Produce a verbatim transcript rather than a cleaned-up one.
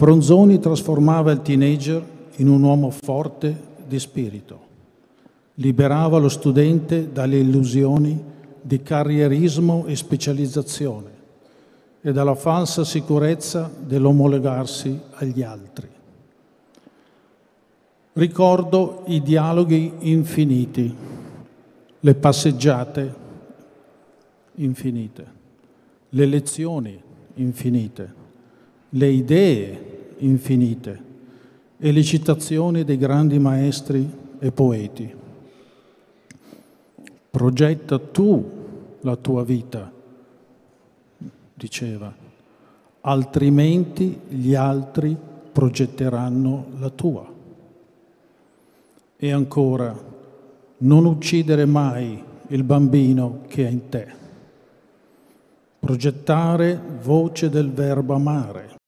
Fronzoni trasformava il teenager in un uomo forte di spirito, liberava lo studente dalle illusioni di carrierismo e specializzazione e dalla falsa sicurezza dell'omologarsi agli altri. Ricordo i dialoghi infiniti, le passeggiate infinite, le lezioni infinite, le idee infinite e le citazioni dei grandi maestri e poeti. Progetta tu la tua vita, diceva, altrimenti gli altri progetteranno la tua. E ancora, non uccidere mai il bambino che è in te. Progettare voce del verbo amare.